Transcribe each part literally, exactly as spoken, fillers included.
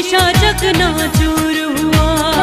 शीशा चकनाचूर हुआ।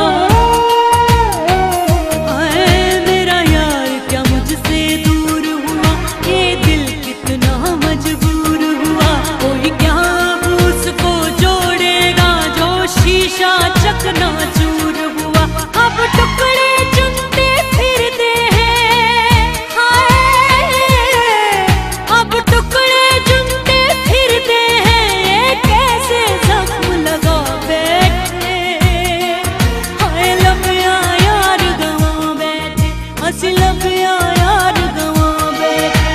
आए मेरा यार क्या मुझसे दूर हुआ, ये दिल कितना मजबूर हुआ। कोई क्या उसको जोड़ेगा जो शीशा चकनाचूर हुआ। अब टुकड़े चुनते फिरते हैं, हाय अब टुकड़े चुनते फिरते हैं। ये कैसे जख्म लगा बैठे, हाय लम्बिया यार गवा बैठे, हंसी लम्बिया यार गवा बैठे।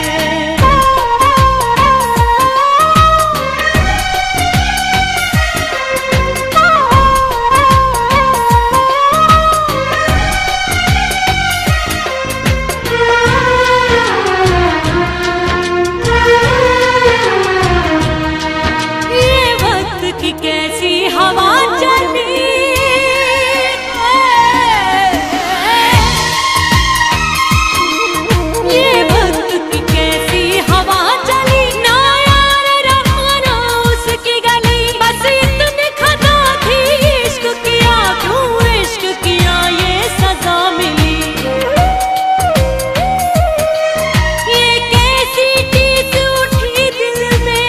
की कैसी हवा चली, ये वक्त की कैसी हवा चली। ना यार रहा ना उसकी गली, बस इतनी खता थी इश्क किया, क्यों इश्क किया ये सजा मिली। ये कैसी टीस उठी दिल में,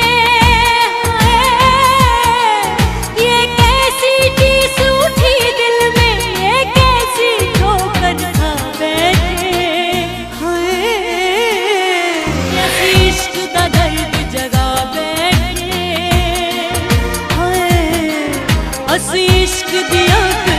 इश्क दिया।